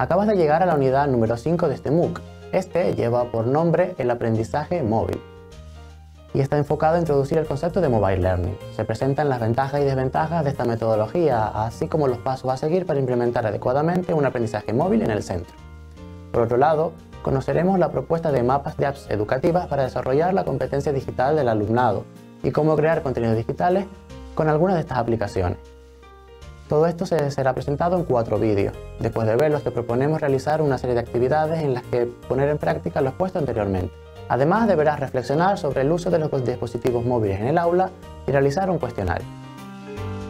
Acabas de llegar a la unidad número 5 de este MOOC. Este lleva por nombre el aprendizaje móvil y está enfocado a introducir el concepto de Mobile Learning. Se presentan las ventajas y desventajas de esta metodología, así como los pasos a seguir para implementar adecuadamente un aprendizaje móvil en el centro. Por otro lado, conoceremos la propuesta de mapas de apps educativas para desarrollar la competencia digital del alumnado y cómo crear contenidos digitales con algunas de estas aplicaciones. Todo esto será presentado en 4 vídeos. Después de verlos, te proponemos realizar una serie de actividades en las que poner en práctica lo expuesto anteriormente. Además, deberás reflexionar sobre el uso de los dispositivos móviles en el aula y realizar un cuestionario.